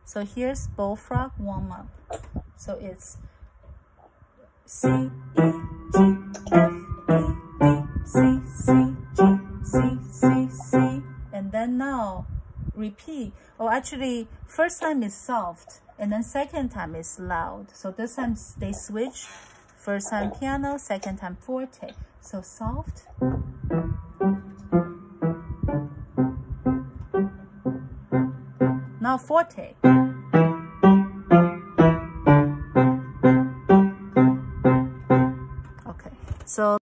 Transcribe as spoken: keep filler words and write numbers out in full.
So here's Bullfrog warm up. So it's C, E, G, F, E, B, C, C, G, C, C, C. And then now repeat. Oh, actually, first time is soft, and then second time is loud. So this time they switch. First time piano, second time forte. So soft. Now forte. Okay, so